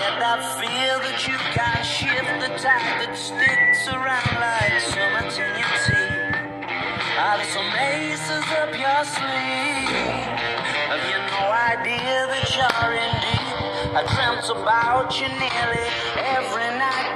get that feel that you can't shift, the tide that sticks around like summer TNT. Are there some aces up your sleeve? Have you no idea that you're in deep? I dreamt about you nearly every night.